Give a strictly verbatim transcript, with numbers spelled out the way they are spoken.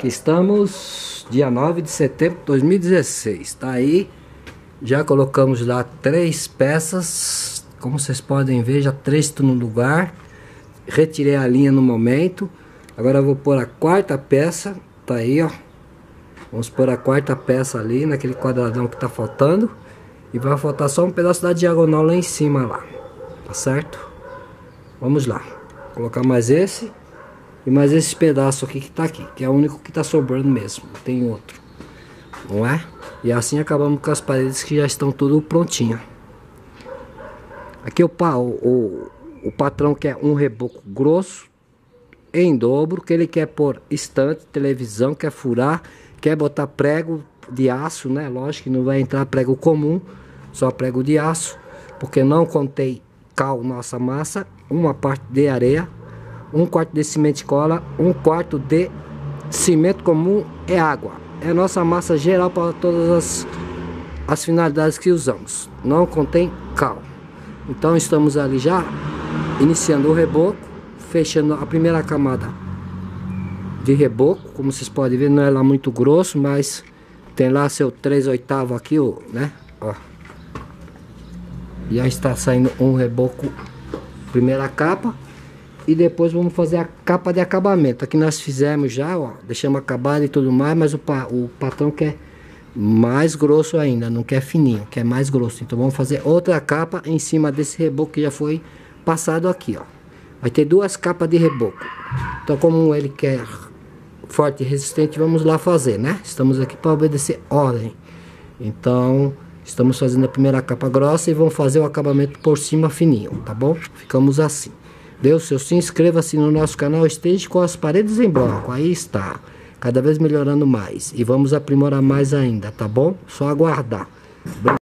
Aqui estamos, dia nove de setembro de dois mil e dezesseis. Tá aí, já colocamos lá três peças. Como vocês podem ver, já três estão no lugar. Retirei a linha no momento. Agora eu vou pôr a quarta peça. Tá aí, ó. Vamos pôr a quarta peça ali, naquele quadradão que tá faltando. E vai faltar só um pedaço da diagonal lá em cima lá. Tá certo? Vamos lá. Vou colocar mais esse. E mais esse pedaço aqui que tá aqui, que é o único que tá sobrando mesmo, não tem outro, não é? E assim acabamos com as paredes que já estão tudo prontinho. Aqui o, o, o patrão quer um reboco grosso, em dobro, que ele quer pôr estante, televisão, quer furar, quer botar prego de aço, né? Lógico que não vai entrar prego comum, só prego de aço, porque não contei cal nossa massa, uma parte de areia, um quarto de cimento de cola, um quarto de cimento comum é água. É a nossa massa geral para todas as, as finalidades que usamos. Não contém cal. Então estamos ali já iniciando o reboco, fechando a primeira camada de reboco. Como vocês podem ver, não é lá muito grosso, mas tem lá seu três oitavos aqui, ó, né? Ó. Já está saindo um reboco, primeira capa. E depois vamos fazer a capa de acabamento. Aqui nós fizemos já, ó, deixamos acabado e tudo mais, mas o, pa, o patrão quer mais grosso ainda, não quer fininho, quer mais grosso. Então vamos fazer outra capa em cima desse reboco que já foi passado aqui, ó. Vai ter duas capas de reboco. Então como ele quer forte e resistente, vamos lá fazer, né? Estamos aqui para obedecer ordem. Então estamos fazendo a primeira capa grossa e vamos fazer o acabamento por cima fininho, tá bom? Ficamos assim. Dê o seu sim, inscreva-se no nosso canal, esteja com as paredes em branco, aí está, cada vez melhorando mais, e vamos aprimorar mais ainda, tá bom? Só aguardar.